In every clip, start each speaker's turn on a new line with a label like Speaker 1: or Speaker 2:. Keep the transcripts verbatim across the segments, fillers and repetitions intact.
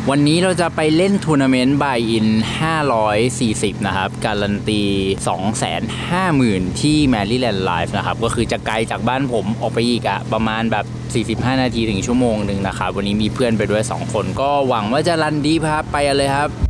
Speaker 1: วันนี้เราจะไปเล่นทัวร์นาเมนต์บายอินห้าร้อยสี่สิบนะครับการันตี สองแสนห้าหมื่น ที่ Maryland Live นะครับก็คือจะไกลจากบ้านผมออกไปอีกอะประมาณแบบสี่สิบห้านาทีถึงชั่วโมงหนึ่งนะครับวันนี้มีเพื่อนไปด้วยสองคนก็หวังว่าจะรันดีครับไปกันเลยครับ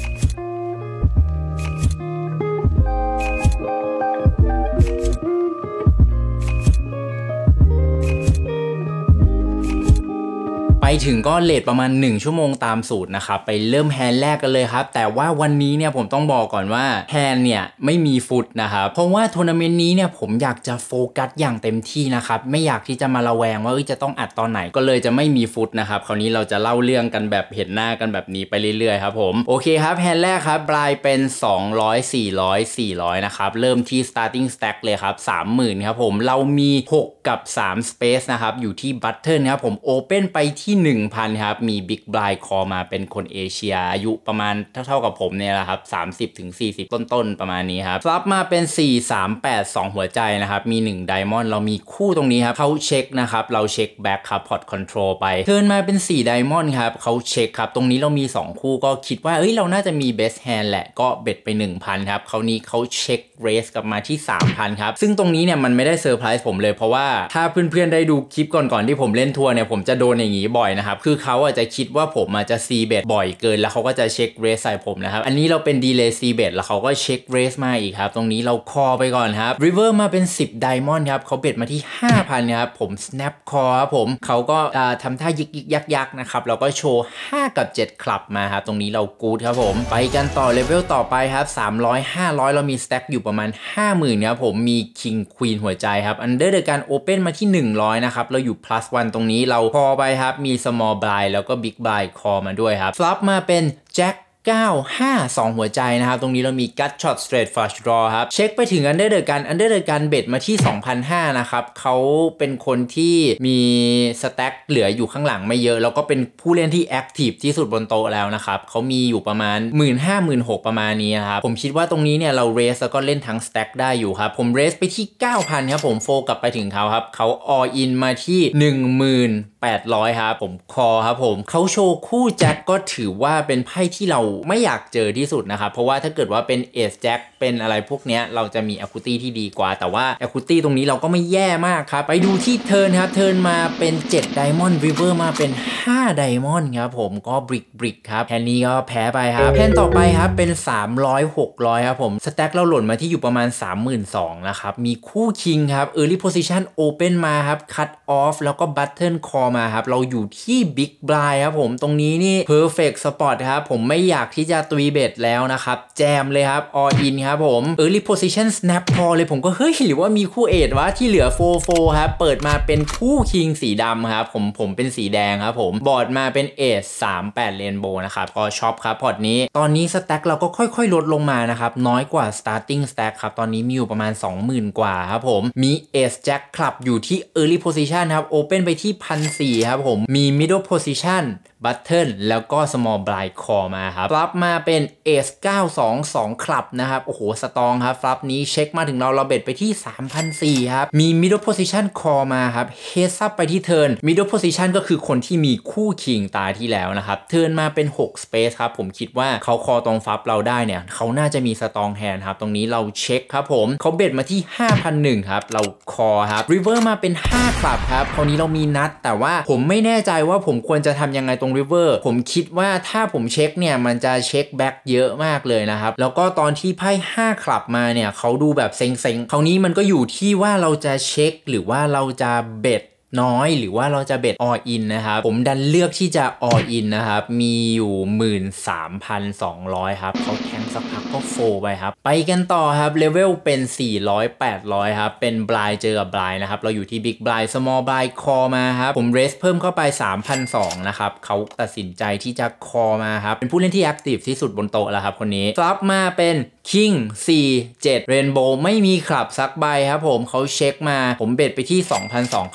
Speaker 1: ไปถึงก็เลทประมาณหนึ่งชั่วโมงตามสูตรนะครับไปเริ่มแฮนด์แรกกันเลยครับแต่ว่าวันนี้เนี่ยผมต้องบอกก่อนว่าแฮนด์เนี่ยไม่มีฟุตนะครับเพราะว่าทัวร์นาเมนต์นี้เนี่ยผมอยากจะโฟกัสอย่างเต็มที่นะครับไม่อยากที่จะมาระแวงว่าจะต้องอัดตอนไหนก็เลยจะไม่มีฟุตนะครับคราวนี้เราจะเล่าเรื่องกันแบบเห็นหน้ากันแบบนี้ไปเรื่อยๆครับผมโอเคครับแฮนด์แรกครับปลายเป็นสองร้อย สี่ร้อย สี่ร้อยนะครับเริ่มที่ starting stack เลยครับ สามหมื่น ครับผมเรามีหกกับสาม space นะครับอยู่ที่ button ครับผม open ไปที่หนึ่งพัน ครับมี Big Blind Call มาเป็นคนเอเชียอายุประมาณเท่าๆกับผมเนี่ยแหละครับ สามสิบถึงสี่สิบ ต้นๆประมาณนี้ครับฟลับมาเป็นสี่ สาม แปด สองหัวใจนะครับมีหนึ่ง Diamond เรามีคู่ตรงนี้ครับเขาเช็คนะครับเราเช็คแบ็คครับพอร์ตคอนโทรลไปเทิร์นมาเป็นสี่ Diamond ครับเขาเช็คครับตรงนี้เรามีสองคู่ก็คิดว่าเอ้ยเราน่าจะมี Best Hand แหละก็เบ็ดไป หนึ่งพัน ครับคราวนี้เขาเช็คเรสกลับมาที่ สามพัน ครับซึ่งตรงนี้เนี่ยมันไม่ได้เซอร์ไพรส์ผมเลยเพราะว่าถ้าเพื่อนๆได้ดูคลิปก่อนๆที่ผมเล่นทัวร์เนี่ยผมจะโดนอย่างนี้บ่อยนะครับคือเขาอาจจะคิดว่าผมอาจจะซีเบทบ่อยเกินแล้วเขาก็จะเช็คเรสใส่ผมนะครับอันนี้เราเป็นดีเลย์ซีเบทแล้วเขาก็เช็คเรสมาอีกครับตรงนี้เราคอไปก่อนครับริเวอร์มาเป็นสิบ Diamond ครับเขาเบ็ดมาที่ ห้าพัน ครับผม snap call ครับผมเขาก็ทำท่ายิกยิกยักยักนะครับเราก็โชว์ห้ากับเจ็ดคลับมาครับตรงนี้เรากู๊ดครับผมไปกันต่อเลเวลต่อไปครับสามร้อย ห้าร้อยเรามี stack อยู่ประมาณ ห้าหมื่น ครับผมมี King Queen หัวใจครับ Under โดยการ Open มาที่หนึ่งร้อยนะครับเราอยู่ plus หนึ่งตรงนี้เราคอไปครับมี small blind แล้วก็ big blind คอมาด้วยครับฟลับมาเป็นแจ็คเก้า ห้า สองหัวใจนะครับตรงนี้เรามี gut shot straight flush draw ครับเช็คไปถึง under โดยการ under โดยการเบ็ดมาที่ สองพันห้าร้อย นะครับเขาเป็นคนที่มีสแต็กเหลืออยู่ข้างหลังไม่เยอะแล้วก็เป็นผู้เล่นที่แอคทีฟที่สุดบนโต๊ะแล้วนะครับเขามีอยู่ประมาณ หนึ่งหมื่นห้า หนึ่งหมื่นหกพัน ประมาณนี้นะครับผมคิดว่าตรงนี้เนี่ยเราเรสแล้วก็เล่นทั้งสแต็กได้อยู่ครับผมเรสไปที่ เก้าพัน ครับผมโฟกลับไปถึงเขาครับเขา all in มาที่ หนึ่งหมื่นแปดร้อย ครับผมคอครับผมเขาโชว์คู่แจ็คก็ถือว่าเป็นไพ่ที่เราไม่อยากเจอที่สุดนะครับเพราะว่าถ้าเกิดว่าเป็นเอสแจ็คเป็นอะไรพวกเนี้ยเราจะมี equity ที่ดีกว่าแต่ว่า equity ตรงนี้เราก็ไม่แย่มากครับไปดูที่เทิร์นครับเทิร์นมาเป็นเจ็ด Diamond River มาเป็นห้า Diamond ครับผมก็บริกบริกครับแทนนี้ก็แพ้ไปครับแทนต่อไปครับเป็นสามร้อย หกร้อยครับผมสแต็กเราหล่นมาที่อยู่ประมาณ สามหมื่นสองพัน นะครับมีคู่คิงครับ Early Position Open มาครับ Cut Off แล้วก็ Button Call มาครับเราอยู่ที่ Big Blind ครับผมตรงนี้นี่ Perfect Spot ครับผมไม่อยากที่จะตุยเบ็ดแล้วนะครับแจมเลยครับ all in ครับผม early position snap call เลยผมก็เฮ้ยหรือว่ามีคู่เอทวะที่เหลือ โฟร์ โฟร์ ครับเปิดมาเป็นคู่คิงสีดำครับผมผมเป็นสีแดงครับผมบอร์ดมาเป็นเอทสาม แปด Rainbow นะครับก็ช็อปครับพอร์ตนี้ตอนนี้สแต็กเราก็ค่อยๆลดลงมานะครับน้อยกว่า starting stack ครับตอนนี้มีอยู่ประมาณ สองหมื่น กว่าครับผมมี Ace Jack Club อยู่ที่ early position ครับ open ไปที่ หนึ่งพันสี่ร้อย ครับผมมี middle position Button แล้วก็ Small Blind Call มาครับฟลับมาเป็น Ace เก้า สอง สอง คลับนะครับโอ้โหสตองครับฟลับนี้เช็คมาถึงเราเราเบ็ดไปที่ สามพันสี่ร้อย ครับมี Middle Position Call มาครับ Heads Up ไปที่ Turn Middle Position ก็คือคนที่มีคู่คิงตาที่แล้วนะครับ Turn มาเป็นหก Space ครับผมคิดว่าเขาคอตรงฟลับเราได้เนี่ยเขาน่าจะมีสตองแฮนด์ครับตรงนี้เราเช็คครับผมเขาเบ็ดมาที่ ห้าพันหนึ่ง ครับเราคอครับ River มาเป็นห้าคลับครับคราวนี้เรามีนัดแต่ว่าผมไม่แน่ใจว่าผมควรจะทำยังไงตรงRiver ผมคิดว่าถ้าผมเช็คเนี่ยมันจะเช็คแบ็กเยอะมากเลยนะครับแล้วก็ตอนที่ไพ่ห้าคลับมาเนี่ยเขาดูแบบเซ็งๆคราวนี้มันก็อยู่ที่ว่าเราจะเช็คหรือว่าเราจะเบ็ดน้อยหรือว่าเราจะเบ็ด all in นะครับผมดันเลือกที่จะ all in นะครับมีอยู่ หนึ่งหมื่นสามพันสองร้อย ครับเขาแทงสักพักก็โฟไปครับไปกันต่อครับเลเวลเป็นสี่ร้อย แปดร้อยครับเป็นบลายเจอกับบลายนะครับเราอยู่ที่ Big Blind Small Blind Call มาครับผมเรสเพิ่มเข้าไป สามพันสองร้อย นะครับเขาตัดสินใจที่จะ Call มาครับเป็นผู้เล่นที่แอคทีฟที่สุดบนโต๊ะแล้วครับคนนี้ฟลับมาเป็น King สี่ เจ็ด Rainbow ไม่มีคลับสักใบครับผมเขาเช็คมาผมเบ็ดไปที่ สองพันสองร้อย เขาคอ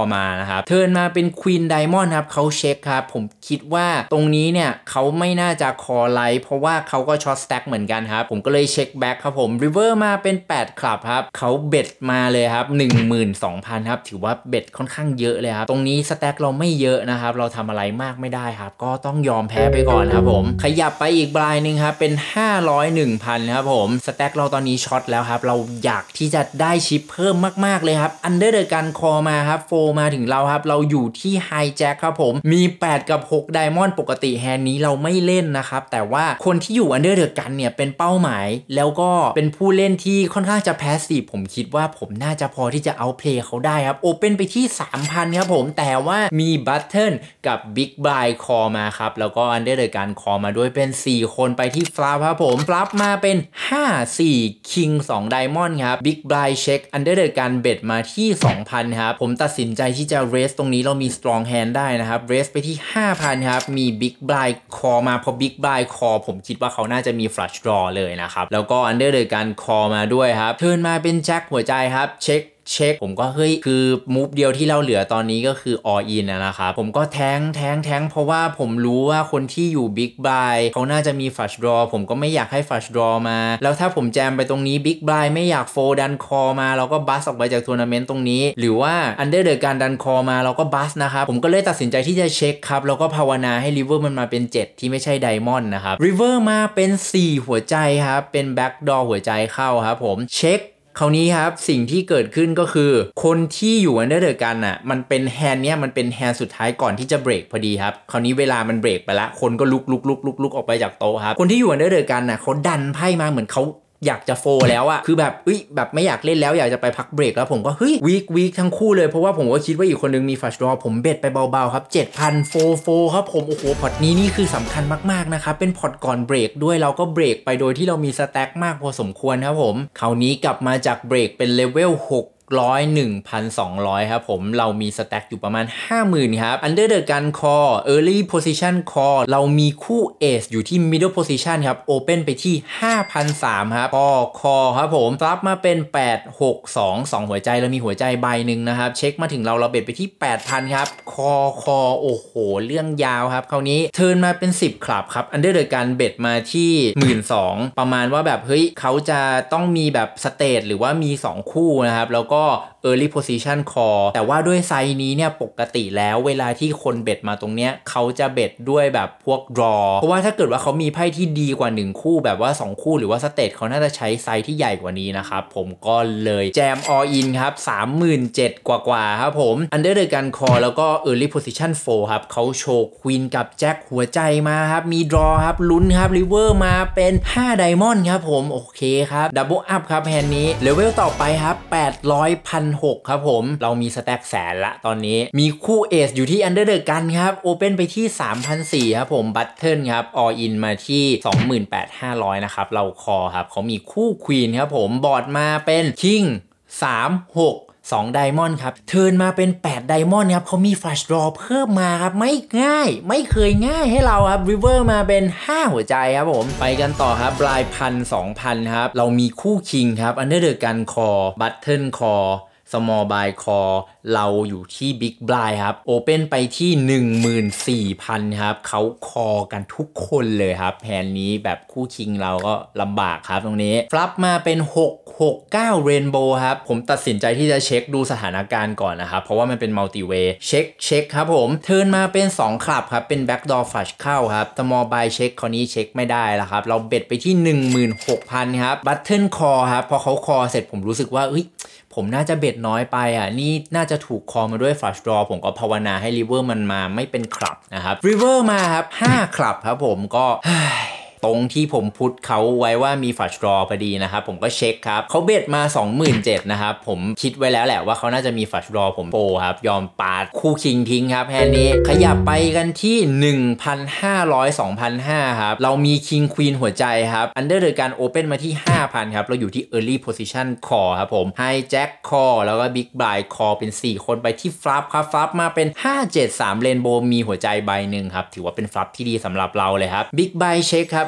Speaker 1: มานะครับเทิร์นมาเป็นควีนไดมอนด์ครับเขาเช็คครับผมคิดว่าตรงนี้เนี่ยเขาไม่น่าจะคอไลท์เพราะว่าเขาก็ช็อตสแต็กเหมือนกันครับผมก็เลยเช็คแบ็คครับผมริเวอร์มาเป็นแปดคลับครับเขาเบ็ดมาเลยครับ หนึ่งหมื่นสองพัน ครับถือว่าเบ็ดค่อนข้างเยอะเลยครับตรงนี้สแต็กเราไม่เยอะนะครับเราทำอะไรมากไม่ได้ครับก็ต้องยอมแพ้ไปก่อนครับผมขยับไปอีกบลายนึงครับเป็นห้าร้อย หนึ่งพัน ครับผมสแต็กเราตอนนี้ช็อตแล้วครับเราอยากที่จะได้ชิปเพิ่มมากๆเลยครับอันเดอร์เดอะกันคอมาครับโฟมาถึงเราครับเราอยู่ที่ไฮแจ็คครับผมมีแปดกับหกไดมอนด์ปกติแฮนด์นี้เราไม่เล่นนะครับแต่ว่าคนที่อยู่อันเดอร์เดอะกันเนี่ยเป็นเป้าหมายแล้วก็เป็นผู้เล่นที่ค่อนข้างจะแพสซีฟผมคิดว่าผมน่าจะพอที่จะเอาเพลย์เขาได้ครับโอเปนไปที่ สามพัน ครับผมแต่ว่ามีบัตเทิลกับบิ๊กบายคอมาครับแล้วก็อันเดอร์เดอะกันคอมาด้วยเป็นสี่คนไปที่ฟลับครับผมฟลับมาเป็นห้า สี่คิงสองไดมอนด์ครับบิ๊กบายเช็คอันเดอร์เดอะกันเบ็ดมาที่ สองพัน ครับผมตัดสินใจที่จะเรสตรงนี้เรามีสตรองแฮนด์ได้นะครับเรสไปที่ ห้าพัน ครับมีบิ๊กบายคอมาพอบิ๊กบายคอผมคิดว่าเขาน่าจะมีฟลัชดรอเลยนะครับแล้วก็อันเดอร์เดอะกันคอมาด้วยครับเทิร์นมาเป็นแจ็คหัวใจครับเช็คเช็คผมก็เฮ้ยคือมูฟเดียวที่เราเหลือตอนนี้ก็คือ all in นะครับผมก็แทงแทงแทงเพราะว่าผมรู้ว่าคนที่อยู่ Big Buy เขาน่าจะมี Flush Draw ผมก็ไม่อยากให้ Flush Draw มาแล้วถ้าผมแจมไปตรงนี้ Big Buy ไม่อยากโฟดันคอมาเราก็บัสออกไปจากทัวร์นาเมนต์ตรงนี้หรือว่า Under the การดันคอมาเราก็บัสนะครับผมก็เลยตัดสินใจที่จะเช็คครับแล้วก็ภาวนาให้ River มันมาเป็นเจ็ดที่ไม่ใช่ Diamond นะครับ River มาเป็นสี่หัวใจครับเป็น Back Door หัวใจเข้าครับผมเช็คคราวนี้ครับสิ่งที่เกิดขึ้นก็คือคนที่อยู่อันเดอร์เดอะกันอ่ะมันเป็นแฮนด์เนี้ยมันเป็นแฮนด์สุดท้ายก่อนที่จะเบรกพอดีครับคราวนี้เวลามันเบรกไปละคนก็ลุกลุกลุกลุกลุกออกไปจากโต๊ะครับคนที่อยู่อันเดอร์เดอะกันอ่ะเขาดันไพ่มาเหมือนเขาอยากจะโฟแล้วอะคือแบบเอ้ยแบบไม่อยากเล่นแล้วอยากจะไปพักเบรกแล้วผมก็เฮ้ยวีควีคทั้งคู่เลยเพราะว่าผมก็คิดว่าอีกคนนึงมีฟัชดรอผมเบ็ดไปเบาๆครับ เจ็ดพัน โฟโฟครับผมโอ้โหพอร์ตนี้นี่คือสำคัญมากๆนะครับเป็นพอร์ตก่อนเบรกด้วยเราก็เบรกไปโดยที่เรามีสแต็กมากพอสมควรครับผมคราวนี้กลับมาจากเบรกเป็นเลเวลหกร้อย หนึ่งพันสองร้อย ครับผมเรามีสแต็กอยู่ประมาณ ห้าหมื่น ครับ Under the Gun Call Early Position Call เรามีคู่ Ace อยู่ที่ Middle Position ครับ Open ไปที่ ห้าพันสามร้อย ครับพอ Call ครับผมรับมาเป็นแปด หก สอง สองหัวใจเรามีหัวใจใบหนึ่งนะครับเช็คมาถึงเราเราเบ็ดไปที่ แปดพัน ครับ Call Call โอ้โหเรื่องยาวครับคราวนี้เทิร์นมาเป็นสิบคลับครับ Under the Gun เบ็ดมาที่ หนึ่งหมื่นสองพัน ประมาณว่าแบบเฮ้ยเขาจะต้องมีแบบสเตทหรือว่ามีสองคู่นะครับแล้วก็ก็ early position call แต่ว่าด้วยไซส์นี้เนี่ยปกติแล้วเวลาที่คนเบ็ดมาตรงเนี้ยเขาจะเบ็ดด้วยแบบพวก draw เพราะว่าถ้าเกิดว่าเขามีไพ่ที่ดีกว่าหนึ่งคู่แบบว่าสองคู่หรือว่าสเตทเขาน่าจะใช้ไซส์ที่ใหญ่กว่านี้นะครับผมก็เลยแจม all in ครับ สามหมื่นเจ็ดพัน กว่าๆครับผม under the gun call แล้วก็ early position fold ครับเขาโชว์ queen กับแจ็คหัวใจมาครับมี draw ครับลุ้นครับ river มาเป็นห้า diamond ครับผมโอเคครับ double up ครับแฮนด์นี้เลเวลต่อไปครับแปดร้อย พันหก ครับผมเรามีสแต็กแสนละตอนนี้มีคู่เอสอยู่ที่ Under the Gun ครับ Open ไปที่ สามพันสี่ร้อย ครับผม Button ครับ All In มาที่ สองหมื่นแปดพันห้าร้อย นะครับเราคอครับเขามีคู่ Queen ครับผมบอร์ดมาเป็น King สาม หก สองไดมอนด์ครับเทิร์นมาเป็นแปดไดมอนด์ครับเขามี Flash Draw เพิ่มมาครับไม่ง่ายไม่เคยง่ายให้เราครับ River มาเป็นห้าหัวใจครับผมไปกันต่อครับบลายพัน สองพัน ครับเรามีคู่ King ครับ Under the Gun Call Button Call Small Buy Call เราอยู่ที่ Big Blind ครับ Open ไปที่ หนึ่งหมื่นสี่พัน ครับเขาคอกันทุกคนเลยครับแผนนี้แบบคู่คิงเราก็ลำบากครับตรงนี้ฟลับมาเป็นหก หก เก้า Rainbow ครับผมตัดสินใจที่จะเช็คดูสถานการณ์ก่อนนะครับเพราะว่ามันเป็น Multi Way เช็คเช็คครับผมเทิร์นมาเป็นสองคลับครับเป็น Backdoor Flush เข้าครับ Small Buy เช็คคราวนี้เช็คไม่ได้แล้วครับเราเบ็ดไปที่ หนึ่งหมื่นหกพัน ครับ Button Call ครับพอเขาคอเสร็จผมรู้สึกว่าเอ้ยผมน่าจะเบ็ดน้อยไปอ่ะนี่น่าจะถูกคอมาด้วย Flush Draw ผมก็ภาวนาให้ River มันมาไม่เป็นคลับนะครับ River มาครับห้าคลับครับผมก็ตรงที่ผมพุทเขาไว้ว่ามี Flush Draw พอดีนะครับผมก็เช็คครับเขาเบ็ดมา สองหมื่นเจ็ดพัน นะครับผมคิดไว้แล้วแหละว่าเขาน่าจะมี Flush Draw ผมโปครับยอมปาดคู่คิงทิ้งครับแฮนด์นี้ขยับไปกันที่ หนึ่งพันห้าร้อย สองพันห้าร้อย ครับเรามี King Queen หัวใจครับ Under the Gun Open มาที่ ห้าพัน ครับเราอยู่ที่ Early Position Call ครับผม High Jack Call แล้วก็ Big Blind Call เป็นสี่คนไปที่ Flop ครับ Flop มาเป็น ห้า เจ็ด สาม Rainbow มีหัวใจใบหนึ่งครับถือว่าเป็น Flop ที่ดีสำหรับเราเลยครับ Big Blind Check ครับ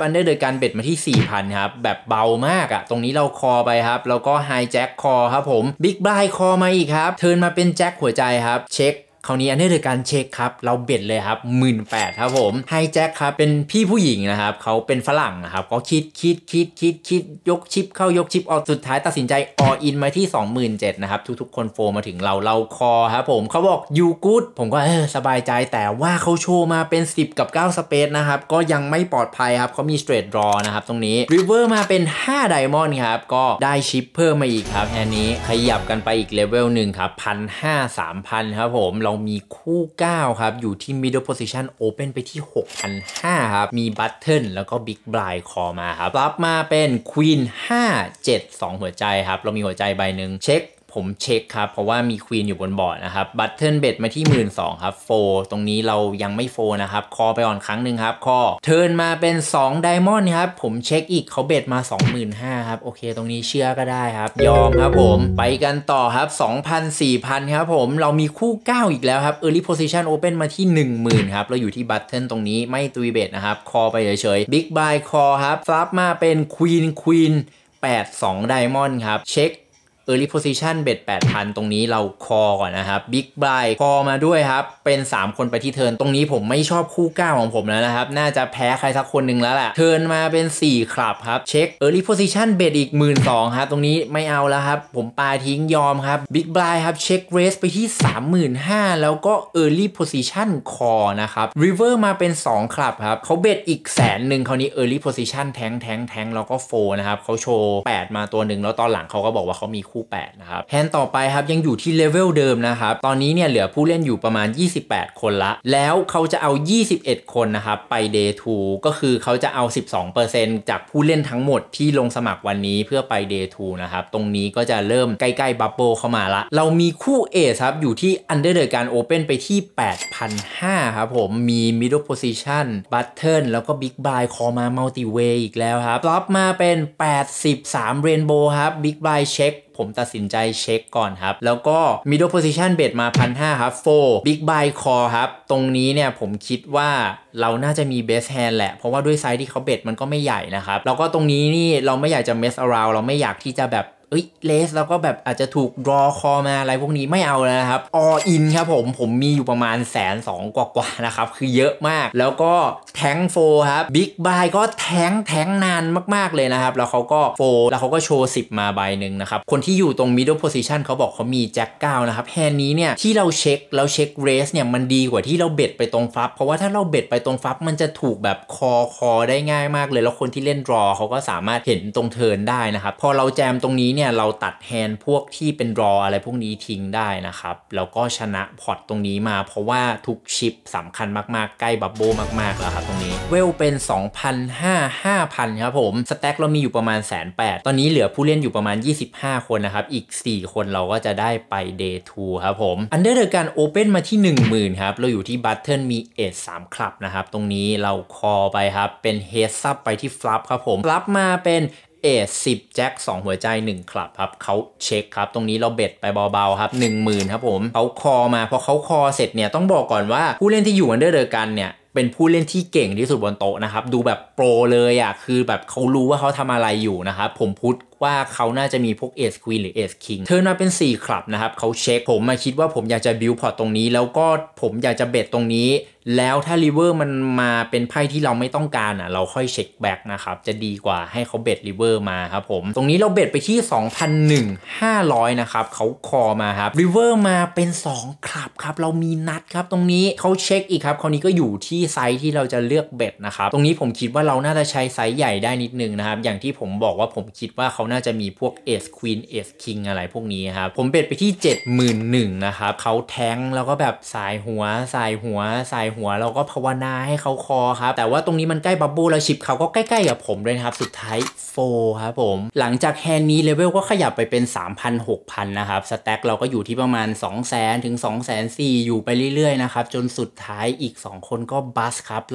Speaker 1: อันเดอร์เดอะกันเบ็ดมาที่ สี่พัน ครับแบบเบามากอะตรงนี้เราคอไปครับแล้วก็ไฮแจ็คคอครับผมบิ๊กบลายคอมาอีกครับเทิร์นมาเป็นแจ็คหัวใจครับเช็คคราวนี้อันนี้โดยการเช็คครับเราเบ็ดเลยครับหมื่นแปดครับผมไฮแจ็คครับเป็นพี่ผู้หญิงนะครับเขาเป็นฝรั่งนะครับก็คิดคิดคิดคิดคิดยกชิปเข้ายกชิปออกสุดท้ายตัดสินใจอออินมาที่ สองหมื่นเจ็ดพัน นะครับทุกๆคนโฟมาถึงเราเราคอครับผมเขาบอกยูกู๊ดผมก็เออสบายใจแต่ว่าเขาโชว์มาเป็นสิบกับเก้าสเปซนะครับก็ยังไม่ปลอดภัยครับเขามีสเตรทดรอนะครับตรงนี้ริเวอร์มาเป็นห้าไดมอนด์ครับก็ได้ชิปเพิ่มมาอีกครับแค่นี้ขยับกันไปอีกเลเวลหนึ่งครับ หนึ่งพันห้าร้อย สามพัน ครับผมเรามีคู่เก้าครับอยู่ที่ middle position open ไปที่ หกพันห้าร้อย ครับมี button แล้วก็ big blind คอมาครับรับมาเป็น queen ห้า เจ็ด สองหัวใจครับเรามีหัวใจใบหนึ่งเช็คผมเช็คครับเพราะว่ามีควีนอยู่บนบอร์ดนะครับบัตเทิลเบ็ดมาที่ หนึ่งหมื่นสองพัน ครับโฟตรงนี้เรายังไม่โฟนะครับคอไปก่อนครั้งหนึ่งครับคอเทิร์นมาเป็นสองไดมอนด์ครับผมเช็คอีกเขาเบ็ดมา สองหมื่นห้าพัน ครับโอเคตรงนี้เชื่อก็ได้ครับยอมครับผมไปกันต่อครับ สองพัน สี่พัน ครับผมเรามีคู่เก้าอีกแล้วครับ early position open มาที่ หนึ่งหมื่น ครับเราอยู่ที่บัตเทิลตรงนี้ไม่ตุยเบ็ดนะครับคอไปเฉยๆ big buy คอครับฟลับมาเป็นควีนควีนแปด สองไดมอนด์ครับเช็คEarly Position เบ็ด แปดพัน ตรงนี้เราคอก่อนนะครับ Big Blind คอมาด้วยครับเป็นสามคนไปที่เทิร์นตรงนี้ผมไม่ชอบคู่เก้าของผมแล้วนะครับน่าจะแพ้ใครสักคนหนึ่งแล้วแหละเทิร์นมาเป็นสี่ครับครับเช็ค Early Position เบ็ดอีก หนึ่งหมื่นสองพัน ครับตรงนี้ไม่เอาแล้วครับผมปาทิ้งยอมครับ Big Blind ครับเช็ค Raise ไปที่ สามหมื่นห้าพัน แล้วก็ Early Position คอนะครับ River มาเป็นสองครับครับเขาเบ็ดอีกแสนหนึ่งคราวนี้ Early Position แทงแทงแทงแล้วก็โฟนะครับเขาโชว์แปดมาตัวหนึ่งแล้วตอนหลังเขาก็บอกว่าเขามีคู่แปดนะครับแฮนด์ต่อไปครับยังอยู่ที่เลเวลเดิมนะครับตอนนี้เนี่ยเหลือผู้เล่นอยู่ประมาณยี่สิบแปดคนละแล้วเขาจะเอายี่สิบเอ็ดคนนะครับไป Day ทู ก็คือเขาจะเอา สิบสองเปอร์เซ็นต์ จากผู้เล่นทั้งหมดที่ลงสมัครวันนี้เพื่อไป Day ทู นะครับตรงนี้ก็จะเริ่มใกล้ๆบับเบิลเข้ามาละเรามีคู่เอสครับอยู่ที่ Under the Gun Open ไปที่ แปดพันห้าร้อย ครับผมมี Middle Position Button แล้วก็ Big Buy คอมา Multi Way อีกแล้วครับรับมาเป็นแปดสิบสาม Rainbow ครับ Big Buy Checkผมตัดสินใจเช็คก่อนครับแล้วก็ middle position เบ็ดมา หนึ่งพันห้าร้อย ครับโฟ big buy call ครับตรงนี้เนี่ยผมคิดว่าเราน่าจะมี best hand แหละเพราะว่าด้วยไซส์ที่เขาเบ็ดมันก็ไม่ใหญ่นะครับแล้วก็ตรงนี้นี่เราไม่อยากจะ mess around เราไม่อยากที่จะแบบเอ้ยเลสแล้วก็แบบอาจจะถูก draw call มาอะไรพวกนี้ไม่เอาแล้วนะครับ all in ครับผมผมมีอยู่ประมาณแสนสองกว่าๆนะครับคือเยอะมากแล้วก็แทงโฟครับ big buy ก็แทงแทงนานมากๆเลยนะครับแล้วเขาก็โฟแล้วเขาก็โชว์สิบมาใบหนึ่งนะครับคนที่อยู่ตรง middle position เขาบอกเขามีแจ็คเก้านะครับแฮนด์นี้เนี่ยที่เราเช็คแล้วเช็คเรสเนี่ยมันดีกว่าที่เราเบ็ดไปตรงฟับเพราะว่าถ้าเราเบ็ดไปตรงฟับมันจะถูกแบบคอคอได้ง่ายมากเลยแล้วคนที่เล่น draw เขาก็สามารถเห็นตรงเทิร์นได้นะครับพอเราแจมตรงนี้เนี่ยเราตัดแฮนด์พวกที่เป็น draw อะไรพวกนี้ทิ้งได้นะครับแล้วก็ชนะพอร์ตตรงนี้มาเพราะว่าทุกชิปสำคัญมากๆใกล้บับเบิ้ลมากๆแล้วครับตรงนี้เวลเป็น สองพันห้าร้อย ห้าพัน ครับผมสแต็กเรามีอยู่ประมาณ หนึ่งแสนแปดหมื่น ตอนนี้เหลือผู้เล่นอยู่ประมาณยี่สิบห้าคนนะครับอีกสี่คนเราก็จะได้ไป Day ทู ครับผม Under the Gun Open มาที่ หนึ่งหมื่น ครับเราอยู่ที่ Button มี Ace สามคลับนะครับตรงนี้เราคอไปครับเป็น Heads Up ไปที่ Flop ครับผม Flop มาเป็นเอสสิบแจ็คสองหัวใจหนึ่งคลับครับเขาเช็คครับตรงนี้เราเบ็ดไปเบาๆครับ หนึ่งหมื่น ครับผมเขาคอมาพอเขาคอเสร็จเนี่ยต้องบอกก่อนว่าผู้เล่นที่อยู่ Under the Gun เนี่ยเป็นผู้เล่นที่เก่งที่สุดบนโต๊ะนะครับดูแบบโปรเลยอ่ะคือแบบเขารู้ว่าเขาทำอะไรอยู่นะครับผมพูดว่าเขาน่าจะมีพวกเอสควีนหรือเอสคิงเทิร์นมาเป็นสี่คลับนะครับเขาเช็คผมมาคิดว่าผมอยากจะบิวพอร์ตตรงนี้แล้วก็ผมอยากจะเบ็ดตรงนี้แล้วถ้าริเวอร์มันมาเป็นไพ่ที่เราไม่ต้องการอ่ะเราค่อยเช็คแบ็กนะครับจะดีกว่าให้เขาเบ็ดริเวอร์มาครับผมตรงนี้เราเบ็ดไปที่ สองพันหนึ่งร้อย ห้าร้อย นะครับเขาคอมาครับริเวอร์มาเป็นสองคลับครับเรามีนัดครับตรงนี้เขาเช็คอีกครับคราวนี้ก็อยู่ที่ไซส์ที่เราจะเลือกเบ็ดนะครับตรงนี้ผมคิดว่าเราน่าจะใช้ไซส์ใหญ่ได้นิดนึงนะครับอย่างที่ผมบอกว่าผมคิดว่าเขาน่าจะมีพวกเอสควีนเอสคิงอะไรพวกนี้ครับผมเบ็ดไปที่ เจ็ดหมื่นหนึ่งพัน นะครับเขาแทงแล้วก็แบบสายหัวสายหัวสายหัวเราก็ภาวนาให้เขาคอครับแต่ว่าตรงนี้มันใกล้บับเบิ้ลแล้วชิปเขาก็ใกล้ๆกับผมเลยครับสุดท้ายโฟครับผมหลังจากแฮนด์นี้เลเวลก็ขยับไปเป็น สามพันหกพัน นะครับสแต็กเราก็อยู่ที่ประมาณ สองแสน ถึง สองแสนสี่หมื่น อยู่ไปเรื่อยๆนะครับจนสุดท้ายอีกสองคนก็บัสครับเรา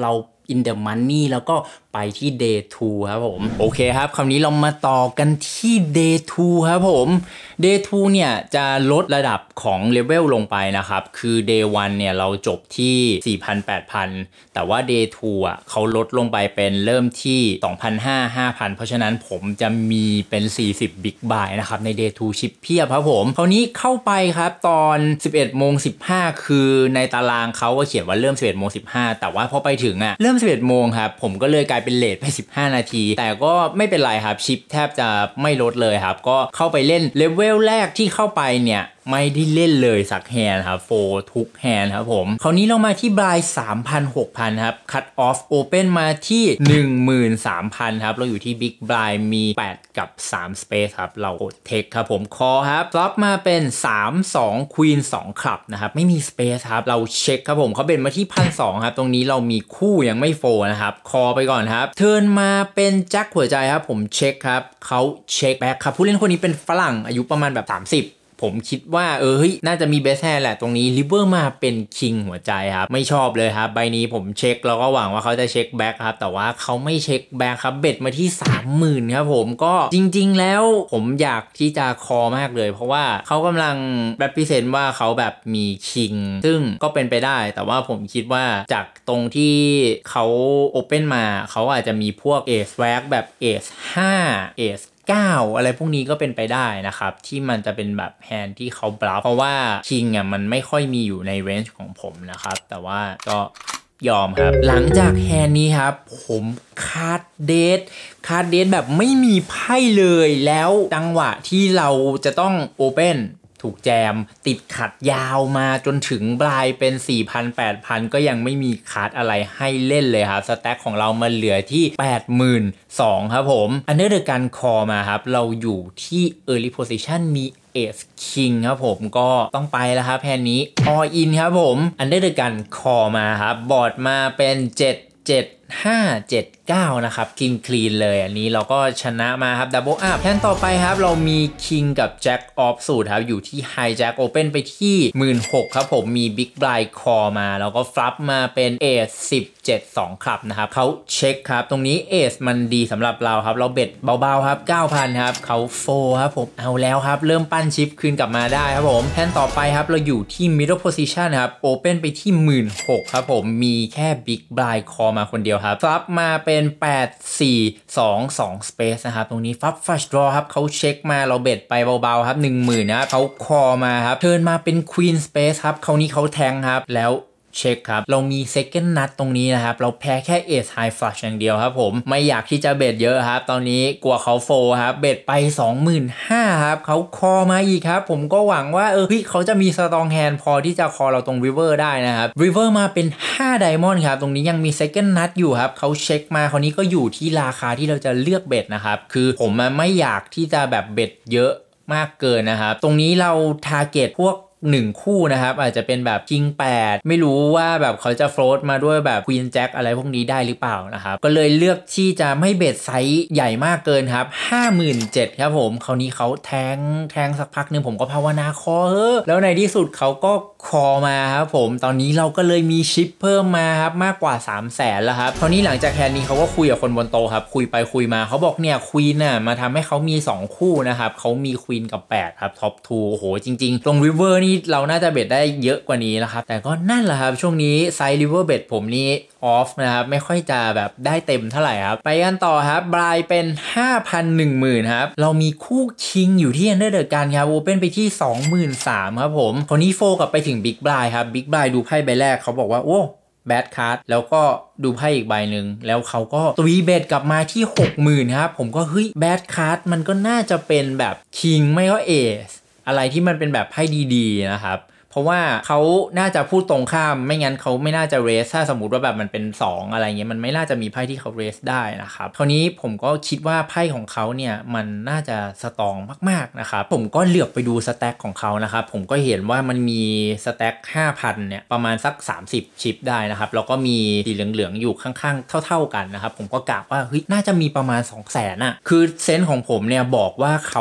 Speaker 1: in the money แล้วก็ไปที่ day ทูครับผมโอเคครับคราวนี้เรามาต่อกันที่ day ทูครับผม day ทูเนี่ยจะลดระดับของเลเวลลงไปนะครับคือ day วันเนี่ยเราจบที่ สี่พัน แปดพัน แต่ว่า day ทูอ่ะเขาลดลงไปเป็นเริ่มที่ สองพันห้าร้อย ห้าพัน เพราะฉะนั้นผมจะมีเป็น สี่สิบ big buy นะครับใน day ทูชิปเพียบครับผมคราวนี้เข้าไปครับตอน สิบเอ็ดโมงสิบห้า คือในตารางเขาก็เขียนว่าเริ่ม สิบเอ็ดโมงสิบห้า แต่ว่าพอไปถึงอ่ะเริ่ม สิบเอ็ดโมงครับผมก็เลยกลายเป็นเลทไปสิบห้านาทีแต่ก็ไม่เป็นไรครับชิปแทบจะไม่ลดเลยครับก็เข้าไปเล่นเลเวลแรกที่เข้าไปเนี่ยไม่ได้เล่นเลยสักแฮนด์ครับโฟทุกแฮนด์ครับผมคราวนี้เรามาที่บลาย สามพัน หกพัน ครับคัตออฟโอเพ่นมาที่ หนึ่งหมื่นสามพัน ครับเราอยู่ที่บิ๊กบลายมีแปดกับสามสเปซครับเรากดเทคครับผมคอครับฟลอปมาเป็นสาม สองควีนสองคลับนะครับไม่มีสเปซครับเราเช็คครับผมเขาเบ็นมาที่ หนึ่งพันสองร้อย ครับตรงนี้เรามีคู่ยังไม่โฟนะครับคอไปก่อนครับเทิร์นมาเป็นแจ็คหัวใจครับผมเช็คครับเขาเช็คแบ็คครับผู้เล่นคนนี้เป็นฝรั่งอายุประมาณแบบสามสิบผมคิดว่าเออเฮ้ยน่าจะมีเบสแฮนด์แหละตรงนี้ริเวอร์มาเป็นคิงหัวใจครับไม่ชอบเลยครับใบนี้ผมเช็คแล้วก็หวังว่าเขาจะเช็คแบ็คครับแต่ว่าเขาไม่เช็คแบ็คครับเบ็ดมาที่ สามหมื่น ครับผมก็จริงๆแล้วผมอยากที่จะคอมากเลยเพราะว่าเขากำลังแรปพิเศษว่าเขาแบบมีคิงซึ่งก็เป็นไปได้แต่ว่าผมคิดว่าจากตรงที่เขาโอเพ่นมาเขาอาจจะมีพวกเอสแว็กแบบเอสห้าเอสเก้าอะไรพวกนี้ก็เป็นไปได้นะครับที่มันจะเป็นแบบแฮนด์ที่เขาบลัฟเพราะว่าคิงอ่ะมันไม่ค่อยมีอยู่ในเรนจ์ของผมนะครับแต่ว่าก็ยอมครับหลังจากแฮนด์นี้ครับผมคาร์ดเดทคาร์ดเดทแบบไม่มีไพ่เลยแล้วจังหวะที่เราจะต้องโอเพ่นถูกแจมติดขัดยาวมาจนถึงปลายเป็น สี่พัน แปดพัน ก็ยังไม่มีคัร์ดอะไรให้เล่นเลยครับสแต็กของเรามาเหลือที่ แปดหมื่นสองพัน ครับผมอันเดอร์เดอะการคอมาครับเราอยู่ที่ Early Position มีเอสคิงครับผมก็ต้องไปแล้วครับแพนนี้ All In ครับผมอันเดอร์เดอะการคอมาครับบอร์ดมาเป็นเจ็ด เจ็ด ห้า เจ็ด เก้านะครับคิงคลีนเลยอันนี้เราก็ชนะมาครับดับเบิลอัพแทนต่อไปครับเรามีคิงกับแจ็คออฟสูตรครับอยู่ที่ไฮแจ็คโอเพ่นไปที่ หนึ่งหมื่นหกพัน ครับผมมีบิ๊กบลายคอมาแล้วก็ฟลัปมาเป็นเอสสิบ เจ็ด สองคลับนะครับเขาเช็คครับตรงนี้เอสมันดีสำหรับเราครับเราเบ็ดเบาๆครับ เก้าพัน ครับเขาโฟครับผมเอาแล้วครับเริ่มปั้นชิปคืนกลับมาได้ครับผมแทนต่อไปครับเราอยู่ที่ middle position ครับโอเพ่นไปที่ หนึ่งหมื่นหกพัน ครับผมมีแค่บิ๊กบลายคอมาคนเดียวครับฟลัปมาเป็น แปด สี่ สอง สอง space นะครับตรงนี้ฟับ flush draw ครับเขาเช็คมาเราเบ็ดไปเบาๆครับ หนึ่งหมื่น นะครับเขาคอมาครับเทิร์นมาเป็น queen space ครับคราวนี้เขาแทงครับแล้วเช็คครับเรามี second nut ตรงนี้นะครับเราแพ้แค่ ace high flush อย่างเดียวครับผมไม่อยากที่จะเบ็ดเยอะครับตอนนี้กลัวเขาโฟครับเบ็ดไป สองหมื่นห้าพัน ครับเขาคอมาอีกครับผมก็หวังว่าเออเขาจะมี strong hand พอที่จะคอเราตรง river ได้นะครับ river มาเป็นห้า diamond ครับตรงนี้ยังมี second nut อยู่ครับเขาเช็คมาคราวนี้ก็อยู่ที่ราคาที่เราจะเลือกเบ็ดนะครับคือผมไม่อยากที่จะแบบเบ็ดเยอะมากเกินนะครับตรงนี้เรา target พวกหนึ่งคู่นะครับอาจจะเป็นแบบ King แปดไม่รู้ว่าแบบเขาจะโฟลตมาด้วยแบบ Queen Jack อะไรพวกนี้ได้หรือเปล่านะครับก็เลยเลือกที่จะไม่เบ็ดไซส์ใหญ่มากเกินครับ ห้าหมื่นเจ็ดพัน ครับผมคราวนี้เขาแทงแทงสักพักนึงผมก็ภาวนาคอเฮ้อแล้วในที่สุดเขาก็คอมาครับผมตอนนี้เราก็เลยมีชิปเพิ่มมาครับมากกว่า สามแสน แล้วครับคราวนี้หลังจากแคนนี้เขาก็คุยกับคนบนโต๊ะครับคุยไปคุยมาเขาบอกเนี่ยควีนน่ะมาทำให้เขามีสองคู่นะครับเขามีควีนกับแปดครับท็อปทูโอ้โหจริงๆตรงริเวอร์นี่เราน่าจะเบ็ดได้เยอะกว่านี้นะครับแต่ก็นั่นแหละครับช่วงนี้ไซส์ริเวอร์เบ็ดผมนี่ออฟนะครับไม่ค่อยจะแบบได้เต็มเท่าไหร่ครับไปกันต่อครับบลายเป็น ห้าพัน หนึ่งหมื่น ครับเรามีคู่คิงอยู่ที่อันเดอร์เดอะการครับโอเพ่นไปที่ สองหมื่นสามพัน ครับผมคนนี้โฟกลับไปถึงบิ๊กบลายครับบิ๊กบลายดูไพ่ใบแรกเขาบอกว่าโอ้แบดคาร์ดแล้วก็ดูไพ่อีกใบหนึ่งแล้วเขาก็ตวีเบดกลับมาที่ หกหมื่น ครับผมก็เฮ้ยแบดคาร์ดมันก็น่าจะเป็นแบบคิงไม่ก็เอสอะไรที่มันเป็นแบบไพ่ดีๆนะครับเพราะว่าเขาน่าจะพูดตรงข้ามไม่งั้นเขาไม่น่าจะเรสถ้าสมมติว่าแบบมันเป็นสองอะไรเงี้ยมันไม่น่าจะมีไพ่ที่เขาเรสได้นะครับคราวนี้ผมก็คิดว่าไพ่ของเขาเนี่ยมันน่าจะสตรองมากๆนะครับผมก็เหลือบไปดูสแต็กของเขานะครับผมก็เห็นว่ามันมีสแต็ก ห้าพัน เนี่ยประมาณสักสามสิบชิปได้นะครับแล้วก็มีสีเหลืองๆอยู่ข้างๆเท่าๆกันนะครับผมก็กะว่าเฮ้ยน่าจะมีประมาณ สองแสน อ่ะคือเซนส์ของผมเนี่ยบอกว่าเขา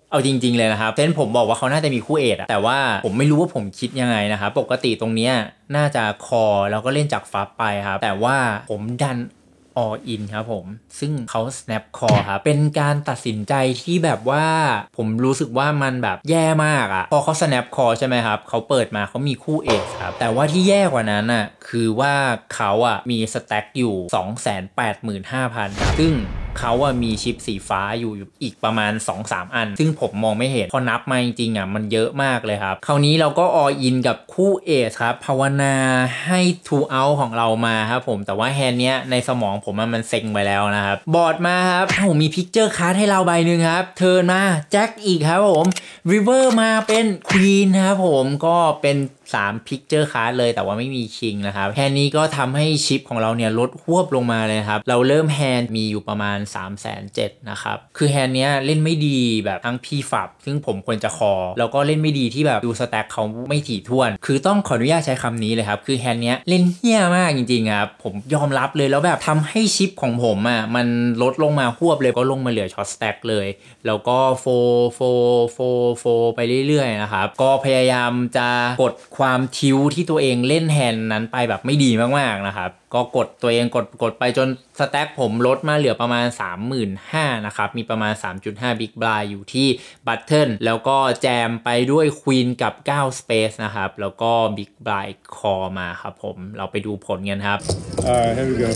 Speaker 1: เอาจริงๆเลยนะครับเช่นผมบอกว่าเขาน่าจะมีคู่เอทอะแต่ว่าผมไม่รู้ว่าผมคิดยังไงนะครับปกติตรงเนี้ยน่าจะคอแล้วก็เล่นจากฟับไปครับแต่ว่าผมดันall in ครับผมซึ่งเขา snap core ครับเป็นการตัดสินใจที่แบบว่าผมรู้สึกว่ามันแบบแย่มากอะพอเขา snap core ใช่ไหมครับเขาเปิดมาเขามีคู่เอทครับแต่ว่าที่แย่กว่านั้นอะคือว่าเขาอะมีสแต็กอยู่ สองแสนแปดหมื่นห้าพัน ครับซึ่งเขาอะมีชิปสีฟ้าอยู่อีกประมาณ สองสาม อันซึ่งผมมองไม่เห็นพอนับมาจริงๆอ่ะมันเยอะมากเลยครับคราวนี้เราก็ออินกับคู่เอทครับภาวนาให้ทูเอาของเรามาครับผมแต่ว่าแฮนด์เนี้ยในสมองผมมันเซ็งไปแล้วนะครับบอร์ดมาครับผมมีพิกเจอร์การ์ดให้เราใบหนึ่งครับเทิร์นมาแจ็คอีกครับผมริเวอร์มาเป็นควีนครับผมก็เป็นสามพิกเจอร์การ์ดเลยแต่ว่าไม่มีคิงนะครับแฮนด์นี้ก็ทำให้ชิปของเราเนี่ยลดหวบลงมาเลยครับเราเริ่มแฮนด์มีอยู่ประมาณ สามแสนเจ็ดหมื่น นะครับคือแฮนด์เนี้ยเล่นไม่ดีแบบทั้งพีฟับซึ่งผมควรจะคอแล้วก็เล่นไม่ดีที่แบบดูสแต็กเขาไม่ถี่ถ้วนคือต้องขออนุญาตใช้คำนี้เลยครับคือแฮนด์เนี้ยเล่นเหี้ยมากจริงๆครับผมยอมรับเลยแล้วแบบทำให้ชิปของผมอ่ะมันลดลงมาหวบเลยก็ลงมาเหลือช็อตสแต็กเลยแล้วก็โฟโฟโฟโฟไปเรื่อยๆนะครับก็พยายามจะกดความทิวที่ตัวเองเล่นแฮนด์นั้นไปแบบไม่ดีมากๆนะครับก็กดตัวเองกดกดไปจนสแต็กผมลดมาเหลือประมาณ สามหมื่นห้าพัน นะครับมีประมาณ สามจุดห้า Big Blind อยู่ที่บัตเทิลแล้วก็แจมไปด้วยควีนกับเก้า Space นะครับแล้วก็ Big Blind Call มาครับผมเราไปดูผลกันครับ
Speaker 2: Alright, here we go.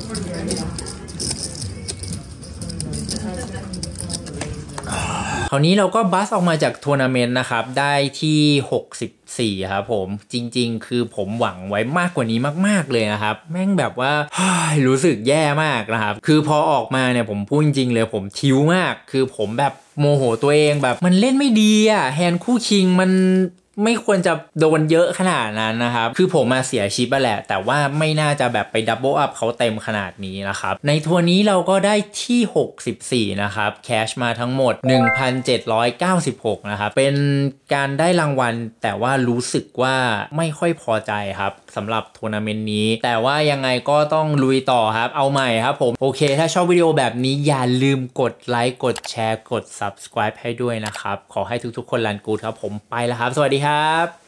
Speaker 1: คราวนี้เราก็บัสออกมาจากทัวร์นาเมนต์นะครับได้ที่หกสิบสี่ครับผมจริงๆคือผมหวังไว้มากกว่านี้มากๆเลยนะครับแม่งแบบว่ารู้สึกแย่มากนะครับคือพอออกมาเนี่ยผมพูดจริงๆเลยผมทิ้วมากคือผมแบบโมโหตัวเองแบบมันเล่นไม่ดีอะแฮนด์คู่คิงมันไม่ควรจะโดนเยอะขนาดนั้นนะครับคือผมมาเสียชิปแหละแต่ว่าไม่น่าจะแบบไปดับเบิลอัพเขาเต็มขนาดนี้นะครับในทัวร์นี้เราก็ได้ที่หกสิบสี่นะครับแคชมาทั้งหมด หนึ่งพันเจ็ดร้อยเก้าสิบหก นะครับเป็นการได้รางวัลแต่ว่ารู้สึกว่าไม่ค่อยพอใจครับสำหรับทัวร์นาเมนต์นี้แต่ว่ายังไงก็ต้องลุยต่อครับเอาใหม่ครับผมโอเคถ้าชอบวิดีโอแบบนี้อย่าลืมกดไลค์กดแชร์กด Subscribe ให้ด้วยนะครับขอให้ทุกๆคนรันกูดครับผมไปแล้วครับสวัสดีครับ